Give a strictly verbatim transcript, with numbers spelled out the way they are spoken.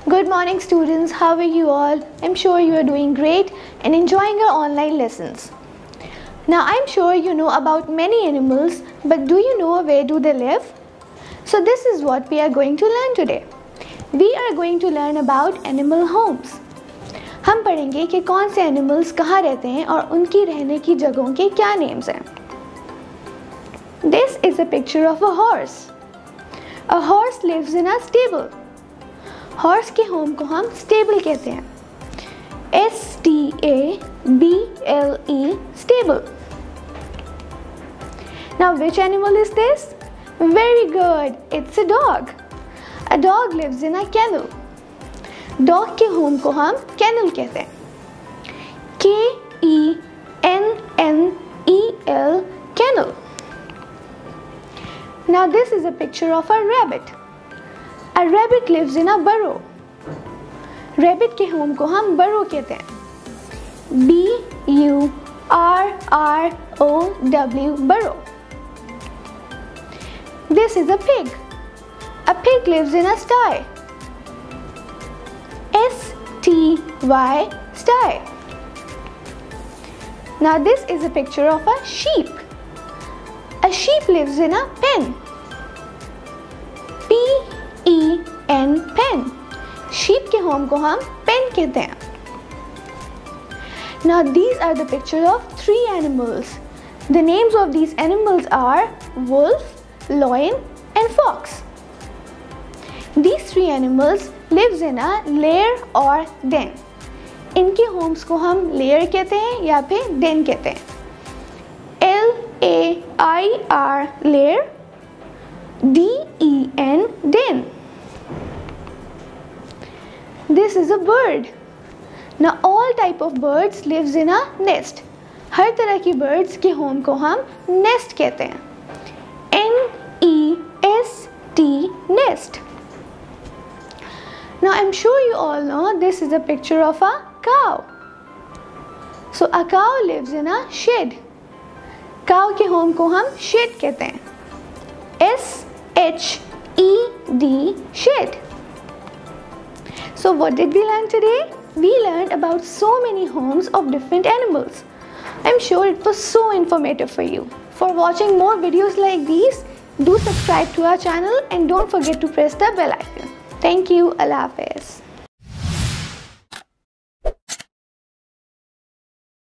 Good morning students, how are you all? I'm sure you are doing great and enjoying our online lessons. Now I'm sure you know about many animals, but do you know where do they live? So this is what we are going to learn today. We are going to learn about animal homes. हम पढ़ेंगे कि कौन से animals कहाँ रहते हैं और उनकी रहने की जगहों के क्या names हैं. This is a picture of a horse. A horse lives in a stable. Horse के होम को हम स्टेबल कहते हैं. S T A B L E stable. Now which animal is this? Very good. It's a dog. A dog lives in a kennel. Dog के home को हम kennel कहते हैं. K E N N E L kennel. Now this is a picture of a rabbit. A rabbit lives in a burrow. Rabbit के home को हम burrow कहते हैं. B U R R O W burrow. This is a pig. A pig lives in a sty. S T Y sty. Now this is a picture of a sheep. A sheep lives in a pen. P E N pen. Sheep के home को हम pen कहते हैं. Now these are the pictures of three animals. The names of these animals are wolf, lion and fox. These three animals lives in a lair or den. इनके homes को हम lair कहते हैं या फिर den कहते हैं. L A I R lair, D E N den. This is a bird. Now all type of birds lives in a nest. हर तरह की birds के home को हम nest कहते हैं. N E S T nest. Now I'm sure you all know this is a picture of a cow. So a cow lives in a shed. Cow के home को हम shed कहते हैं. S H E D shed. So what did we learn today? We learned about so many homes of different animals. I'm sure it was so informative for you. For watching more videos like these, do subscribe to our channel and don't forget to press the bell icon. Thank you. Allah Hafiz.